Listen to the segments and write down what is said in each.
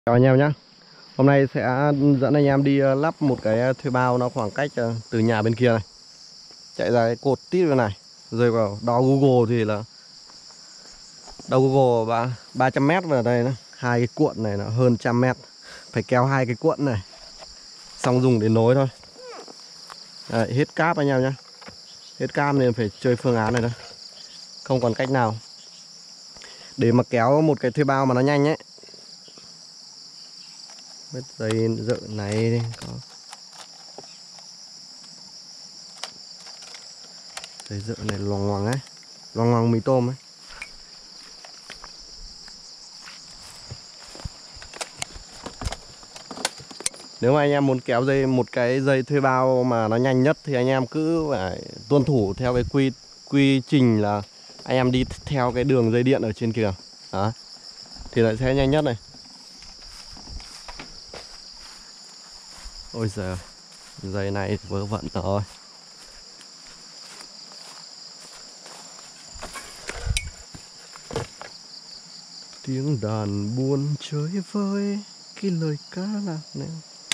Chào anh em nhé. Hôm nay sẽ dẫn anh em đi lắp một cái thuê bao, nó khoảng cách từ nhà bên kia này chạy ra cái cột tít bên này, rơi vào đo Google thì là đo Google 300m vào đây nữa. Hai cái cuộn này nó hơn 100m, phải kéo hai cái cuộn này xong dùng để nối thôi. Đấy, hết cáp anh em nhé, hết cáp nên phải chơi phương án này thôi, không còn cách nào. Để mà kéo một cái thuê bao mà nó nhanh ấy, mất dây dự này có dây dự này loằng ngoằng ấy, loằng ngoằng mì tôm ấy. Nếu mà anh em muốn kéo một cái dây thuê bao mà nó nhanh nhất thì anh em cứ phải tuân thủ theo cái quy trình là anh em đi theo cái đường dây điện ở trên kìa. Đó, thì lại sẽ nhanh nhất này. Ôi giời, dây này vớ vẩn rồi. Tiếng đàn buồn chơi vơi cái lời ca lạc nèo.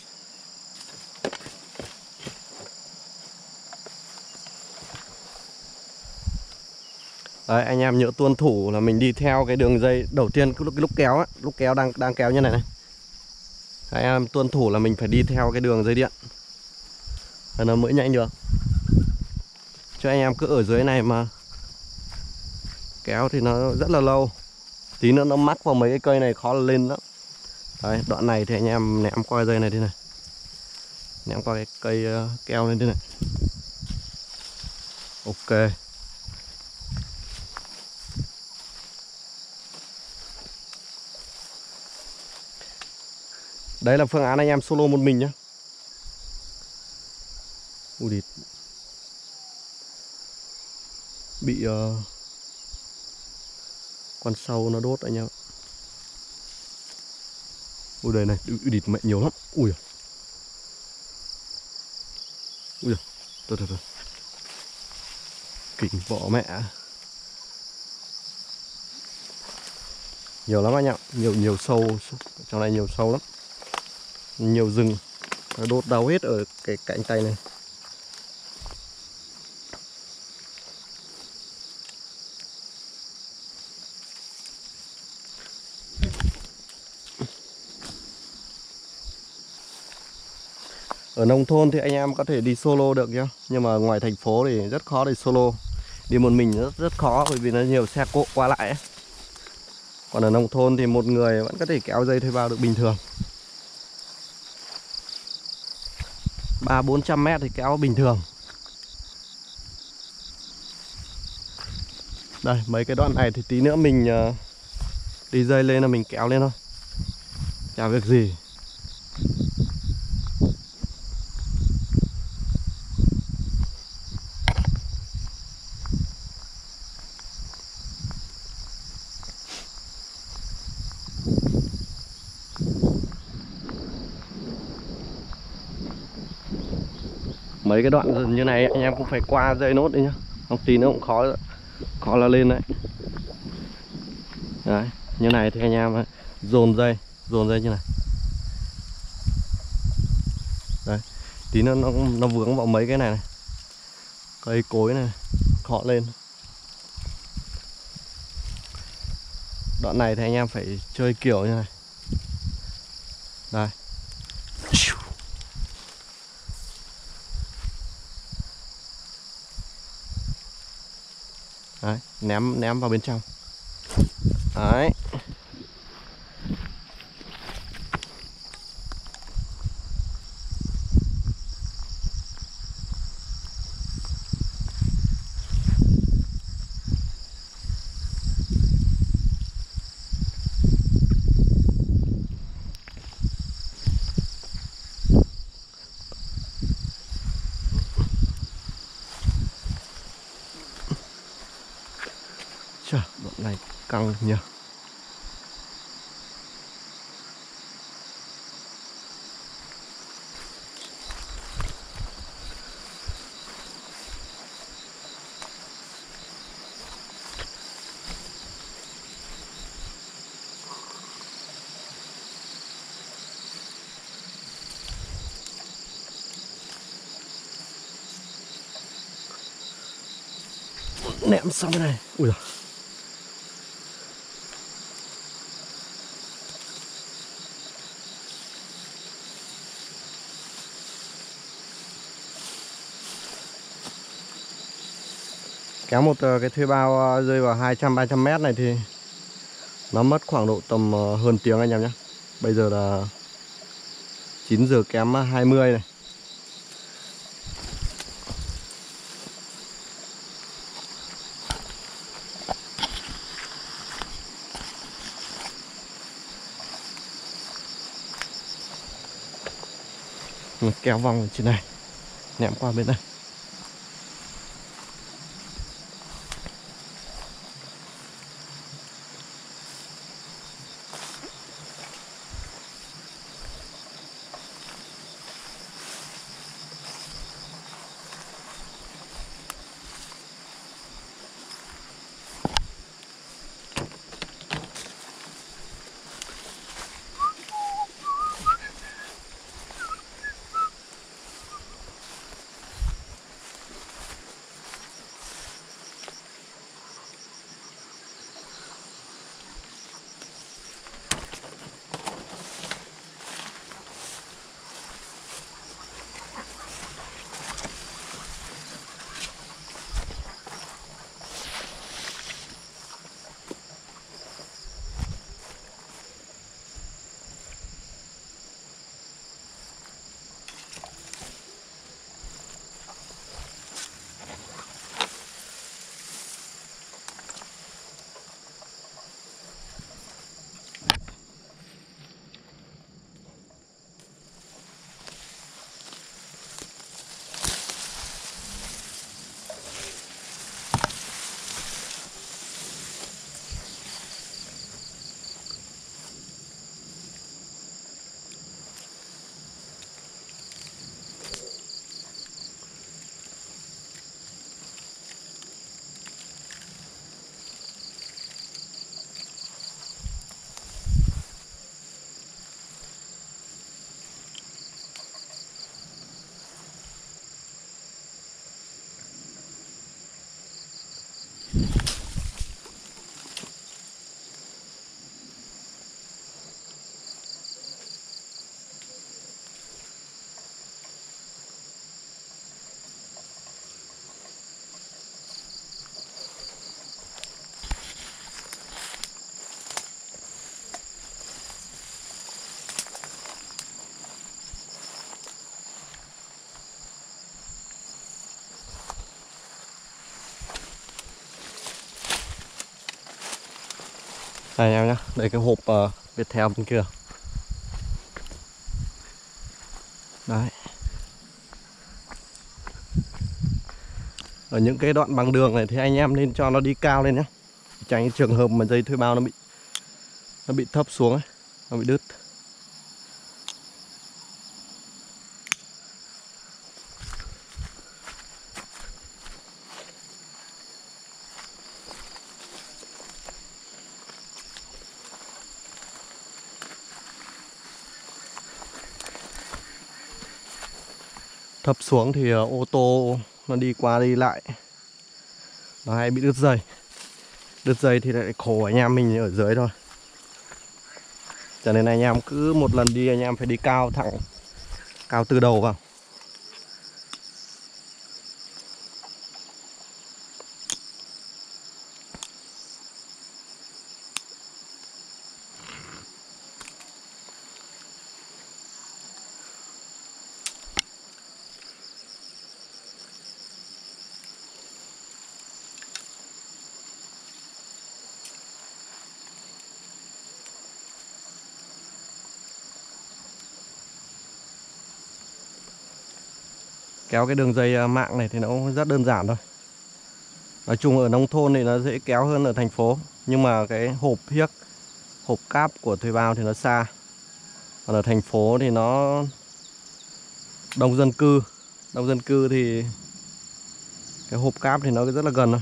Đấy, anh em nhớ tuân thủ là mình đi theo cái đường dây đầu tiên, cái lúc kéo á, lúc kéo đang kéo như này này. Đấy, anh em tuân thủ là mình phải đi theo cái đường dây điện và nó mới nhanh được. Chứ anh em cứ ở dưới này mà kéo thì nó rất là lâu. Tí nữa nó mắc vào mấy cái cây này khó là lên lắm. Đấy, đoạn này thì anh em ném qua dây này thế này, ném qua cái cây keo lên thế này. Ok. Đấy là phương án anh em solo một mình nhá. Ui địt, bị con sâu nó đốt anh em. Ui đây này, ui địt mẹ nhiều lắm. Ui ui thôi thôi thôi, kinh vỏ mẹ. Nhiều lắm anh ạ, nhiều sâu trong này, nhiều sâu lắm, nhiều rừng, nó đốt đau hết ở cái cạnh tay này. Ở nông thôn thì anh em có thể đi solo được nhá, nhưng mà ngoài thành phố thì rất khó để solo. Đi một mình rất khó bởi vì nó nhiều xe cộ qua lại ấy. Còn ở nông thôn thì một người vẫn có thể kéo dây thuê bao được bình thường. 300-400m thì kéo bình thường. Đây, mấy cái đoạn này thì tí nữa mình đi dây lên là mình kéo lên thôi, chả việc gì. Mấy cái đoạn như này anh em cũng phải qua dây nốt đi nhá, không tí nữa cũng khó là lên đấy. Đấy, như này thì anh em dồn dây như này. Đấy, tí nữa nó vướng vào mấy cái này cây cối này, khó lên. Đoạn này thì anh em phải chơi kiểu như này. Đây, đấy, ném vào bên trong. Đấy. Chà, đoạn này căng nhỉ. Nẹm xong cái này. Ui giời. Kéo một cái thuê bao rơi vào 200-300 mét này thì nó mất khoảng độ tầm hơn tiếng anh em nhé. Bây giờ là 9 giờ kém 20 này. Kéo vòng trên này, ném qua bên này. Đây em nhá, đây cái hộp Viettel bên kia. Đấy. Ở những cái đoạn bằng đường này thì anh em nên cho nó đi cao lên nhé, tránh trường hợp mà dây thuê bao nó bị thấp xuống ấy, nó bị đứt. Thấp xuống thì ô tô nó đi qua đi lại nó hay bị đứt dây. Đứt dây thì lại khổ anh em mình ở dưới thôi. Cho nên anh em cứ một lần đi anh em phải đi cao thẳng, cao từ đầu vào. Kéo cái đường dây mạng này thì nó cũng rất đơn giản thôi. Nói chung ở nông thôn thì nó dễ kéo hơn ở thành phố. Nhưng mà cái hộp hiếc, hộp cáp của thuê bao thì nó xa. Còn ở thành phố thì nó đông dân cư. Đông dân cư thì cái hộp cáp thì nó rất là gần thôi.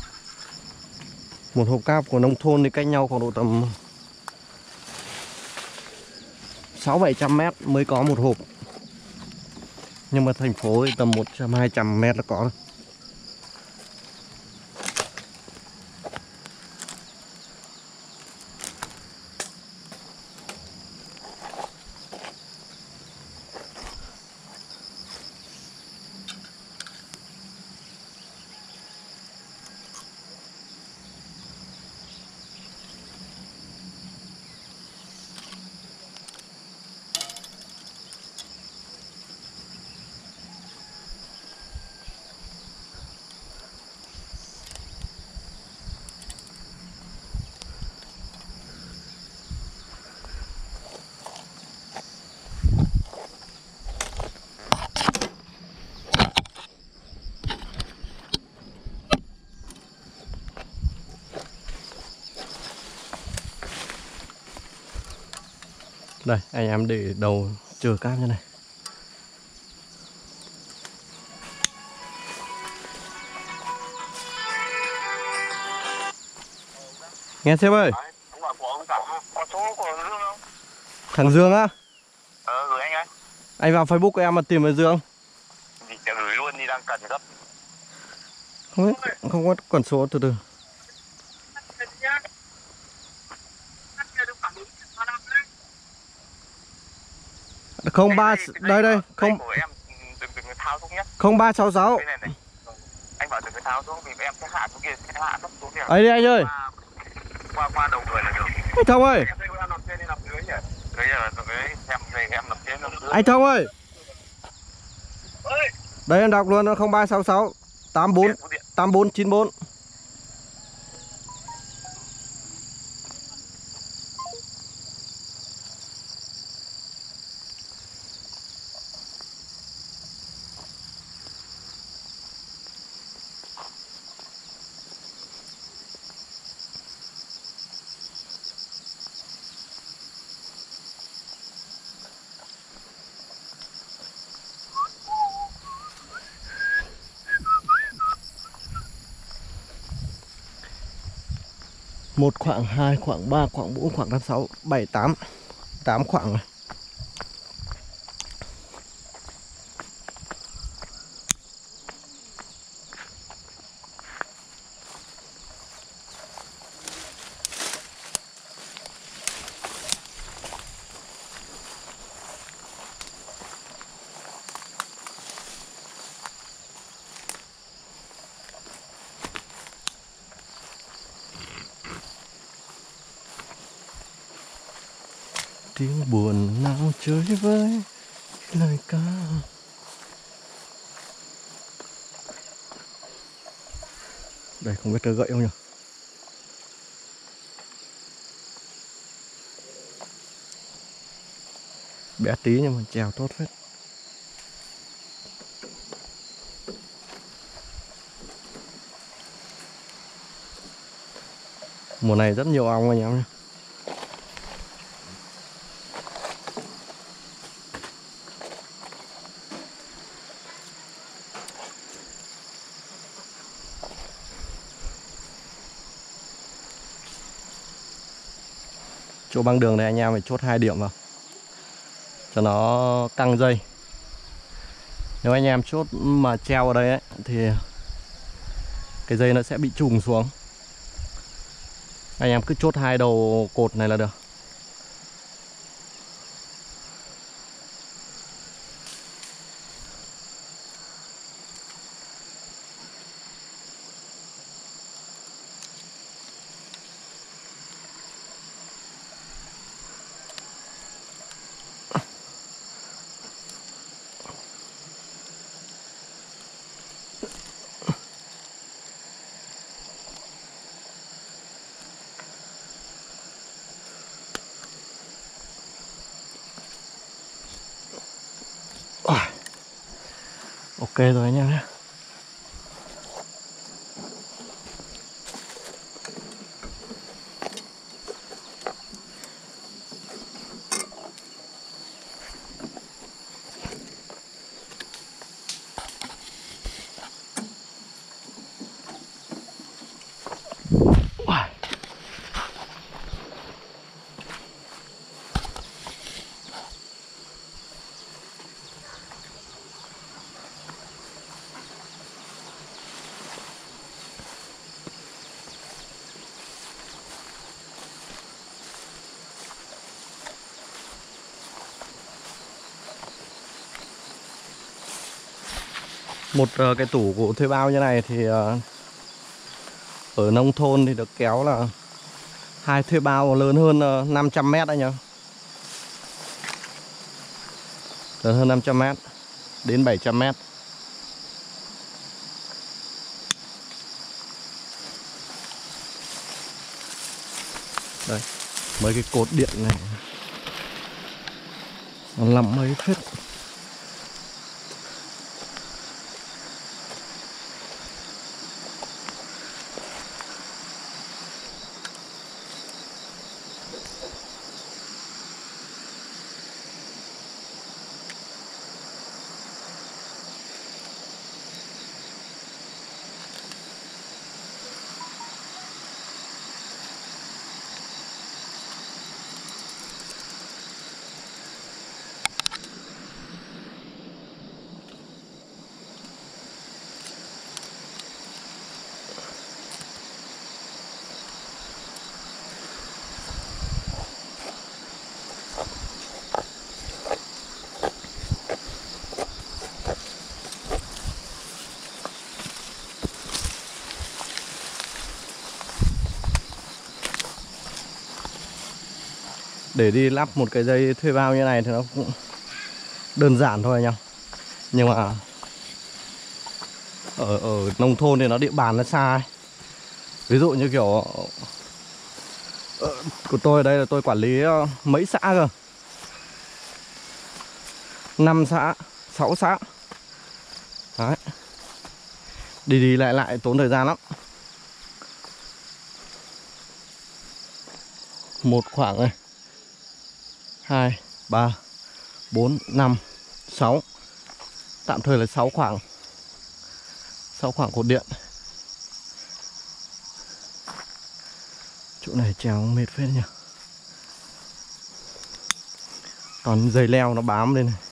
Một hộp cáp của nông thôn thì cách nhau khoảng độ tầm 600-700 mét mới có một hộp. Nhưng mà thành phố thì tầm 100-200 mét là có rồi. Đây, anh em để đầu chờ cáp như này. Nghe sếp ơi. Thằng Dương á? Gửi anh ơi. Anh vào Facebook của em mà tìm về Dương. Thì gửi luôn đi, đang cần gấp. Không biết, không có con số từ từ. Không ba đây không của em đừng thao xuống nhé. 0366. Này. Anh bảo đừng có thao xuống vì em sẽ hạ xuống kia, sẽ hạ thấp xuống kia. Ấy đi anh ơi. Qua đầu người là được. Anh Thông ơi. Em thấy em nằm trên đi, nằm dưới nhỉ. Dưới giờ em về em nằm trên nằm dưới. Anh Thông ơi. Đây em đọc luôn, nó 0366 8494. Một khoảng, 2 khoảng, 3 khoảng, 4 khoảng, 5, 6, 7, 8. 8 khoảng rồi. Tiếng buồn nào chơi với lời ca. Đây không biết cây gậy không nhỉ? Bé tí nhưng mà trèo tốt phết. Mùa này rất nhiều ong anh em nhé. Chỗ băng đường này anh em phải chốt 2 điểm vào cho nó căng dây. Nếu anh em chốt mà treo ở đây ấy, thì cái dây nó sẽ bị trùng xuống. Anh em cứ chốt 2 đầu cột này là được. Ok rồi anh em nhé. Một cái tủ gỗ thuê bao như này thì ở nông thôn thì được kéo là 2 thuê bao lớn hơn 500 mét đấy nhá. Lớn hơn 500 mét đến 700 mét. Đây, mấy cái cột điện này nó lắm mấy phết. Để đi lắp một cái dây thuê bao như này thì nó cũng đơn giản thôi nhá. Nhưng mà ở nông thôn thì nó địa bàn nó xa ấy. Ví dụ như kiểu của tôi ở đây là tôi quản lý mấy xã cơ, 5 xã, 6 xã. Đấy. Đi lại tốn thời gian lắm. Một khoảng này 2, 3, 4, 5, 6. Tạm thời là 6 khoảng. 6 khoảng cột điện. Chỗ này trèo mệt phết nhỉ. Toàn dây leo nó bám lên này.